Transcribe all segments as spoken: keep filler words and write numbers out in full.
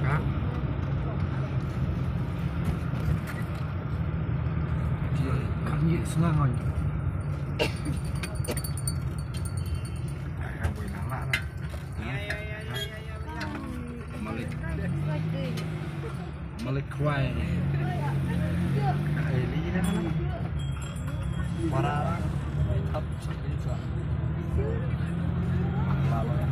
Kak. Dia kami senang oi. Ah, boleh lama lah. Ya ya ya ya ya ya. Malik. Malik kuai. Ai li dah mana? Para tetap seperti itu. Lalu ya.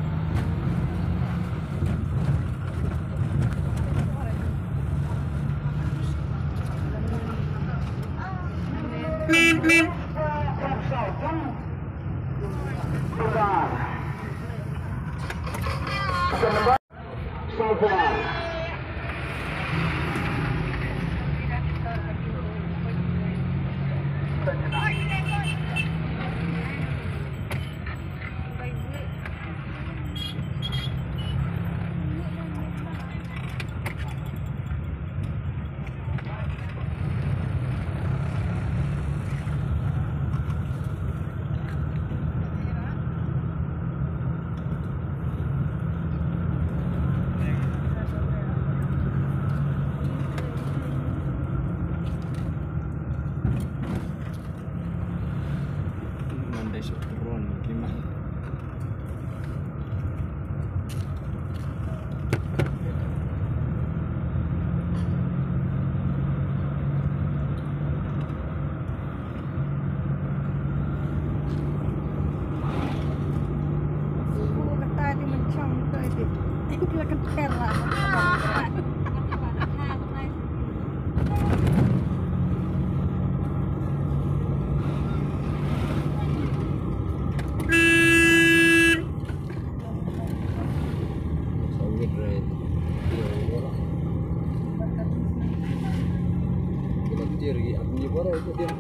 Turun gimana? Suhu kata di macam tu aje. Dia ketel lah. Dia